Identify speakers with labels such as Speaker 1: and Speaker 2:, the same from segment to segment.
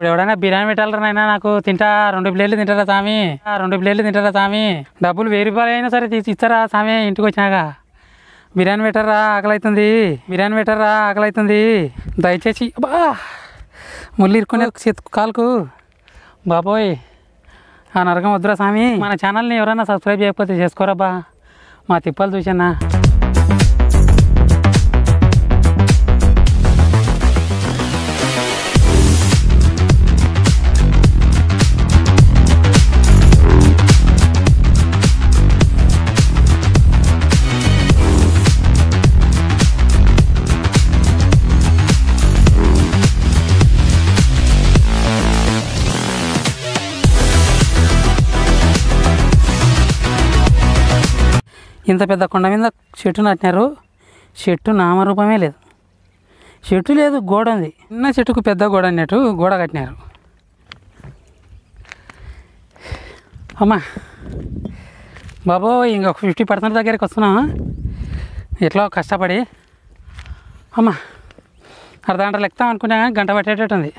Speaker 1: ఇప్పుడు ఎవడైనా బిర్యానీ పెట్టాలరా నాకు తింటా 2 ప్లేట్లు తింటారా స్వామి 2 ప్లేట్లు తింటారా స్వామి డబ్బులు 1000 రూపాయలు అయినా సరే తీసి ఇస్తారా స్వామి ఇంటికి వచ్చినాక బిర్యానీ పెట్టరా ఆకలి అవుతుంది దయచేసి బా ముళ్ళు ఇరుక్కునే కాలుకు బాబోయ్ ఆ నరకం వద్దురా స్వామి మన ఛానల్ని ఎవరైనా సబ్స్క్రైబ్ చేయకపోతే చేసుకోరబ్బా మా తిప్పలు చూసానా ఇంత పెద్ద కొండ మీద చెట్టు నాటినారు చెట్టు నామరూపమే లేదు చెట్టు లేదు గోడ ఉంది చిన్న చెట్టుకు పెద్ద గోడ అన్నట్టు గోడ కట్టినారు అమ్మా బాబో ఇంకొక 50% దగ్గరికి వస్తున్నామా ఎట్లా కష్టపడి అమ్మా అర్ధగంటలు ఎక్కుతాం అనుకున్నా కానీ గంట పట్టేటట్టుంది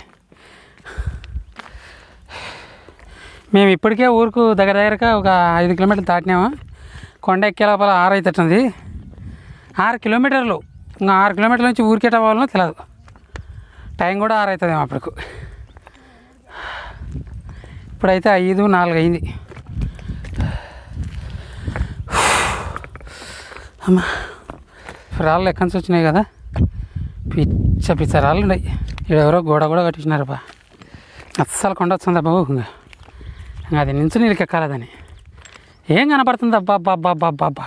Speaker 1: మేము ఇప్పటికే ఊరుకు దగ్గరగా ఒక 5 కిలోమీటర్లు దాటినామా కొండ ఎక్కే లోపల 6 అవుతుంది 6 కిలోమీటర్లు ఇంకా 6 కిలోమీటర్ల నుంచి ఊరికేట పోవాలనో తెలియదు టైం కూడా 6 అవుతుంది అప్పటికు ఇప్పుడైతే 5:04 అయింది అమ్మా రాళ్ళు ఎక్కడి నుంచి వచ్చినాయి కదా పిచ్చ రాళ్ళు ఉన్నాయి ఇక్కడ ఎవరో గోడ కూడా కట్టించినారు బా అస్సలు కొండ వస్తుంది బాబు ఇంకా అది నుంచి నీళ్ళకి ఎక్కాలదని ఏం కనపడుతుంది అబ్బా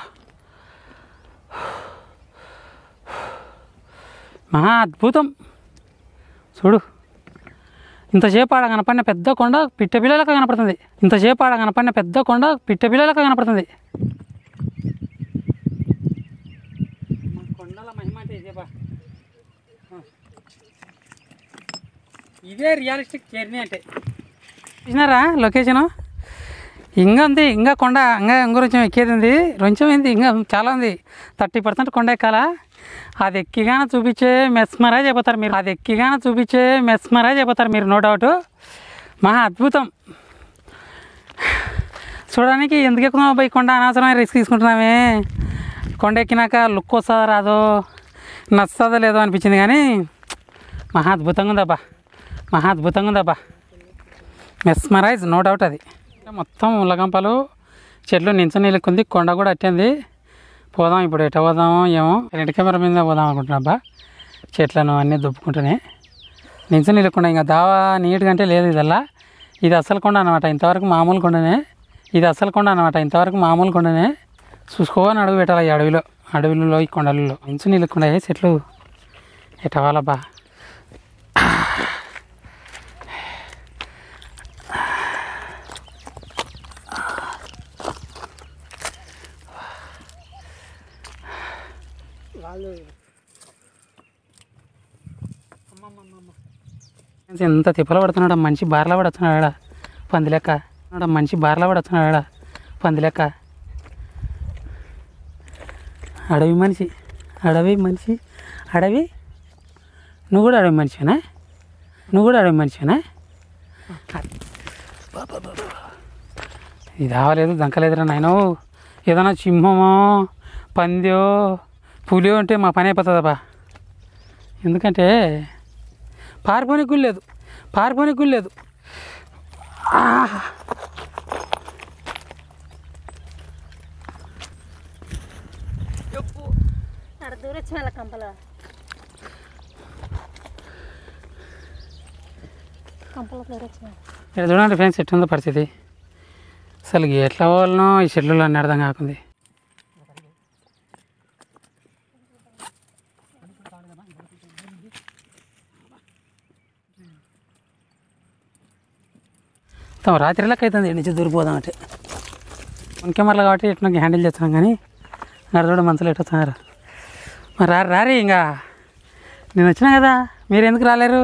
Speaker 1: మహా అద్భుతం చూడు ఇంతసేపు ఆడ కనపడిన పెద్ద కొండ పిట్ట పిల్లలకు కనపడుతుంది కొండల మహిమ అంటే ఇదేపా ఇదే రియలిస్టిక్ జర్నీ అంటే చూసినారా లొకేషను ఇంకా ఉంది ఇంకా కొండ ఇంకా కొంచెం ఎక్కేది ఉంది కొంచెం ఏంది ఇంకా చాలా ఉంది 30% కొండ ఎక్కాలా అది ఎక్కిగానే చూపించే మెస్మరైజ్ అయిపోతారు మీరు నో డౌట్ మహా అద్భుతం చూడడానికి ఎందుకు ఎక్కుతున్నావు బై కొండ అనవసరమైన రిస్క్ తీసుకుంటున్నామే కొండ ఎక్కినాక లుక్ వస్తుందో రాదో నచ్చుతుందో లేదో అనిపించింది కానీ మహా అద్భుతంగా ఉందబ్బా మెస్మరైజ్ నో డౌట్ అది మొత్తం ముళ్ళగంపలు చెట్లు నించని నిలుక్కుంది కొండ కూడా అట్టింది పోదాం ఇప్పుడు ఎట్ట పోదామో ఏమో 2 కెమెరా మీద పోదాం అనుకుంటున్నా అబ్బా చెట్లను అన్నీ దుప్పుకుంటూనే నించని నిలుక్కుండా ఇంకా దావా నీట్గా అంటే లేదు ఇదల్లా ఇది అసలు కొండ అనమాట ఇంతవరకు మామూలు కొండనే చూసుకోని అడుగు పెట్టాలి ఈ అడవిలో ఈ కొండలలో నించని నిలుక్కుండా చెట్లు ఎట్ట వాళ్ళబ్బా ఎంత తిప్పలు పడుతున్నాడు మంచి బార్లా పడుతున్నాడా పంది లెక్క అడవి మనిషి నువ్వు కూడా అడవి మనిషినా ఇది రావలేదు దంకలేదురా నాయన ఏదైనా సింహమో పందో పులి ఉంటే మా పని అయిపోతుందబ్బా ఎందుకంటే పారిపోనికి గుళ్ళలేదు ఇక్కడ చూడండి ఫ్రెండ్స్ ఎట్టుందో పరిస్థితి అసలు ఎట్లా వాళ్ళనో ఈ చెట్లు అన్నీ అర్థం కాకుంది రాత్రి లెక్క అవుతుంది నుంచి దూరిపోదాం అంటే కెమెరాలు కాబట్టి ఎట్లా హ్యాండిల్ చేస్తున్నాం కానీ నడచడం మనసులో ఎట్లా వస్తున్నారు మరి రారీ ఇంకా నేను వచ్చినా కదా మీరు ఎందుకు రాలేరు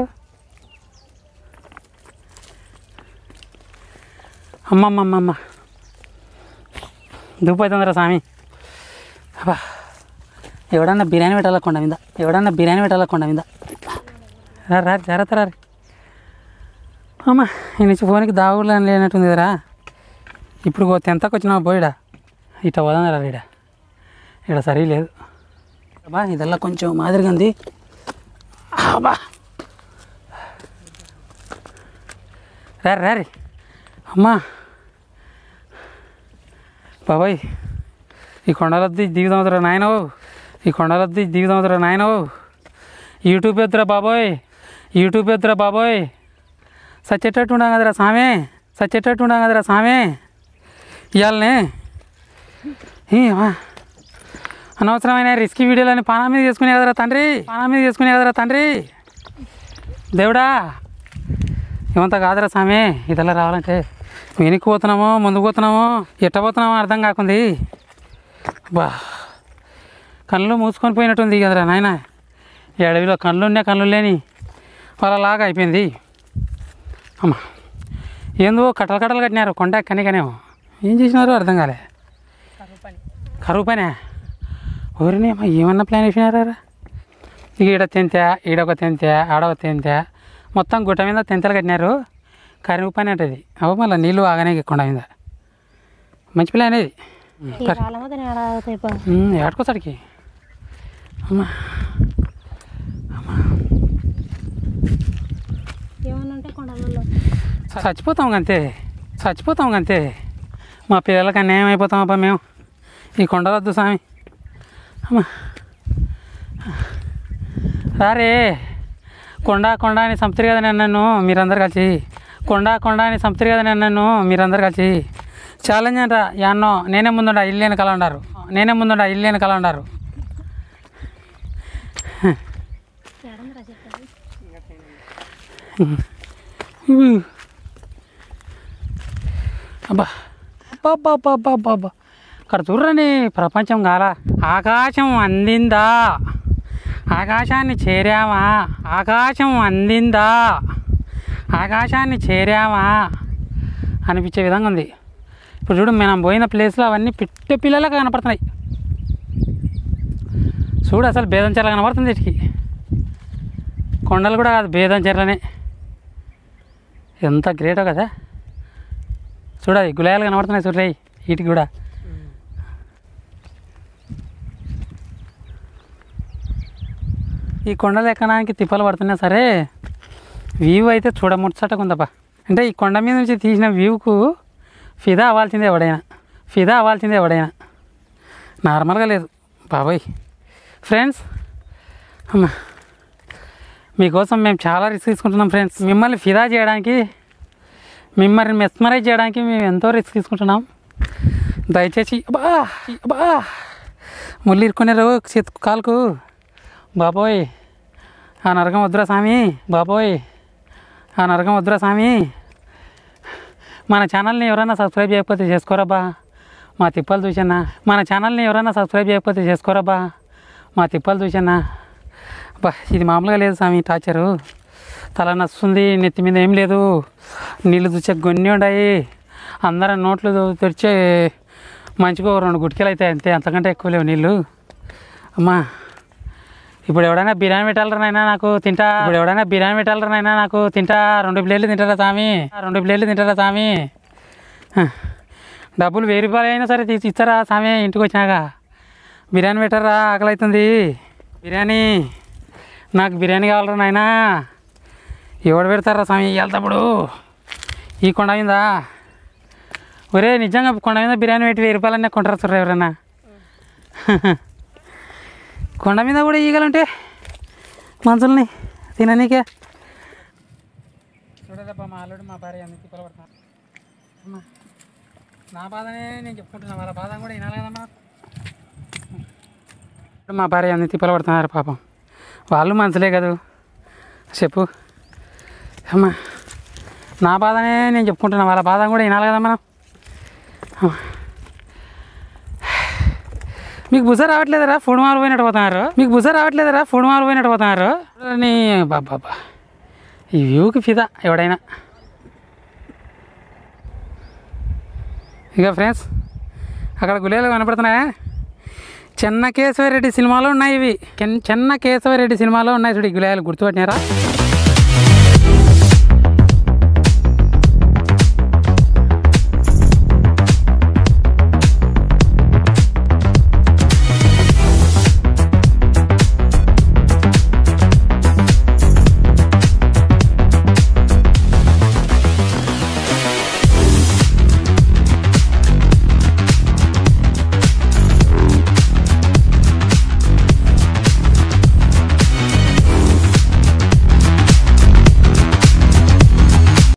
Speaker 1: అమ్మమ్మమ్మమ్మ దుబ్బవుతుందిరా స్వామి అబ్బా ఎవడన్నా బిర్యానీ పెట్టాల కొండ మీద రా జాగ్రత్త రారి అమ్మా ఈ నుంచి ఫోన్కి దాగులు అని లేనట్టుంది కదరా. ఇప్పుడు ఎంతకు వచ్చినావు పోయిడా ఇట్లా పోదాం రా. ఇక్కడ సరిలేదు బా. ఇదల్లా కొంచెం మాదిరిగా ఉంది. బా రారి అమ్మా బాబాయ్, ఈ కొండలద్ది దిగుదాంతురా నాయనవు, ఈ కొండలద్ది దిగుదాంతురా నాయనవు. యూట్యూబ్ ఎద్దురా బాబోయ్, యూట్యూబ్ ఎద్దురా బాబోయ్. సచ్చేటట్టు ఉండా కదరా సామే, సచ్చేటట్టు ఉండా కదరా సామే. ఇవాళనే అనవసరమైన రిస్కీ వీడియోలని పానా మీద చేసుకునే కదరా తండ్రి, పానా మీద చేసుకునే కదరా తండ్రి. దేవుడా ఏమంతా కాదురా సామే. ఇదల్లా రావాలంటే వెనక్కి పోతున్నామో ముందుకు పోతున్నామో ఎట్ట పోతున్నామో అర్థం కాకుంది. బా కళ్ళు మూసుకొని పోయినట్టుంది కదరా నాయన. ఈ అడవిలో కళ్ళు ఉన్నా కళ్ళు లేని వాళ్ళలాగా అయిపోయింది. అమ్మ ఏందో కట్టలు కట్టలు కట్టినారు కొండ కనికనేమో. ఏం చేసినారో అర్థం కాలే. కరువు పనే ఊరినే అమ్మ ఏమన్నా ప్లాన్ వేసినారా. ఇక ఈడ తెంతే, ఈడొక తెంతే, ఆడొక తెంతే, మొత్తం గుట్ట మీద తెంతలు కట్టినారు. కరువు పని అంటది. అవ్వ మళ్ళీ నీళ్ళు ఆగానే కొండ మీద. మంచి ప్లాన్ అనేది. ఏడుకోసాడికి అమ్మా చచ్చిపోతాం అంతే, చచ్చిపోతాం అంతే. మా పిల్లలకి అన్యాయం అయిపోతాం అబ్బా మేము. ఈ కొండలొద్దు స్వామి. అమ్మా రారే. కొండ కొండ అని సంపుతారు కదా నన్ను మీరందరు కలిసి, కొండ కొండ అని సంపుతారు కదా నన్ను మీరందరు కలిసి. ఛాలెంజ్ అంటారా యాన్నో. నేనే ముందుండా ఇల్లు వెనకాల ఉండారు, నేనే ముందుండా ఇల్లు వెనకాల ఉండారు. అబ్బా అబ్బా అబ్బా అబ్బా అబ్బా అబ్బా అక్కడ చూడరని ప్రపంచం కాల. ఆకాశం అందిందా, ఆకాశాన్ని చేరామా, ఆకాశం అందిందా, ఆకాశాన్ని చేరామా అనిపించే విధంగా ఉంది. ఇప్పుడు చూడు మనం పోయిన ప్లేస్లో అవన్నీ పిట్ట పిల్లలకు కనపడుతున్నాయి. చూడు అసలు భేదం చెర్ల కనపడుతుంది వీటికి. కొండలు కూడా కాదు భేదం చెర్లనే. ఎంత గ్రేటో కదా. చూడాలి గులాయాలు కనబడుతున్నాయి చూడరాయి వీటికి కూడా. ఈ కొండలు ఎక్కడానికి తిప్పలు పడుతున్నా సరే వ్యూ అయితే చూడముచ్చటగా ఉందబ్బా. అంటే ఈ కొండ మీద నుంచి తీసిన వ్యూకు ఫిదా అవ్వాల్సిందే ఎవడైనా, ఫిదా అవ్వాల్సిందే ఎవడైనా. నార్మల్గా లేదు బాబాయ్. ఫ్రెండ్స్ అమ్మా మీకోసం మేము చాలా రిస్క్ తీసుకుంటున్నాం ఫ్రెండ్స్. మిమ్మల్ని ఫిదా చేయడానికి, మిమ్మల్ని మెస్మరైజ్ చేయడానికి మేము ఎంతో రిస్క్ తీసుకుంటున్నాం. దయచేసి అబ్బా అబ్బా ముళ్ళు ఇరుక్కునేరు చేతు కాలుకు. బాబోయ్ ఆ నరకం వద్దురా స్వామి, బాబోయ్ ఆ నరకం వద్దురా స్వామి. మన ఛానల్ని ఎవరైనా సబ్స్క్రైబ్ చేయకపోతే చేసుకోరబ్బా, మా తిప్పలు చూసన్నా. మన ఛానల్ని ఎవరైనా సబ్స్క్రైబ్ చేయకపోతే చేసుకోరబ్బా, మా తిప్పలు చూసన్నా. అబ్బా ఇది మామూలుగా లేదు స్వామి టార్చరు. తల నస్తుంది, నెత్తి మీద ఏం లేదు, నీళ్ళు చూసే గొన్ని ఉన్నాయి. అందరం నోట్లు తెరిచే మంచిగా 2 గుట్కెలు అవుతాయి అంతే, అంతకంటే ఎక్కువ లేవు నీళ్ళు. అమ్మా ఇప్పుడు ఎవడైనా బిర్యానీ పెట్టాలరనైనా నాకు తింటా, ఇప్పుడు ఎవడైనా బిర్యానీ పెట్టాలరనైనా నాకు తింటా. 2 ప్లేట్లు తింటారా స్వామి, 2 ప్లేట్లు తింటారా స్వామి. డబ్బులు 1000 రూపాయలు అయినా సరే తీసి ఇస్తారా స్వామి. ఇంటికి వచ్చినాక బిర్యానీ పెట్టారా, ఆకలి అవుతుంది. బిర్యానీ నాకు బిర్యానీ కావాలరా నాయనా. ఎవడు పెడతారా స్వామి వెళ్తాప్పుడు ఈ కొండ మీద. ఒరే నిజంగా కొండ మీద బిర్యానీ పెట్టి 1000 రూపాయలన్నా కొంటారా చూడరా ఎవరన్నా. కొండ మీద కూడా ఈగలుంటే మనుషుల్ని తిననీకే. చూడదబ్బా మా అల్లుడు మా భార్య అందుకు తిప్పలపడతాను. అమ్మా నా బాధనే నేను చెప్పుకుంటున్నా, వాళ్ళ బాధ కూడా వినాలి కదమ్మా. మా భార్య అందుకు తిప్పలపడుతున్నారు పాపం. వాళ్ళు మనుషులే కదా చెప్పు. అమ్మా నా బాధనే నేను చెప్పుకుంటున్నా, వాళ్ళ బాధ కూడా వినాలి కదా మనం. మీకు బుస రావట్లేదరా, ఫుడ్ మాల్ పోయినట్టు పోతున్నారు. మీకు బుస రావట్లేదరా, ఫుడ్ మాల్ పోయినట్టు పోతున్నారు. నీ బాబా ఈ వ్యూకి ఫిదా ఎవడైనా. ఇక ఫ్రెండ్స్ అక్కడ గులేలు కనపడుతున్నాయా. చెన్న కేశవరెడ్డి సినిమాలో ఉన్నాయి ఇవి. చెన్న కేశవరెడ్డి సినిమాలో ఉన్నాయి చూడు ఈ గులేలు, గుర్తుపట్టినారా.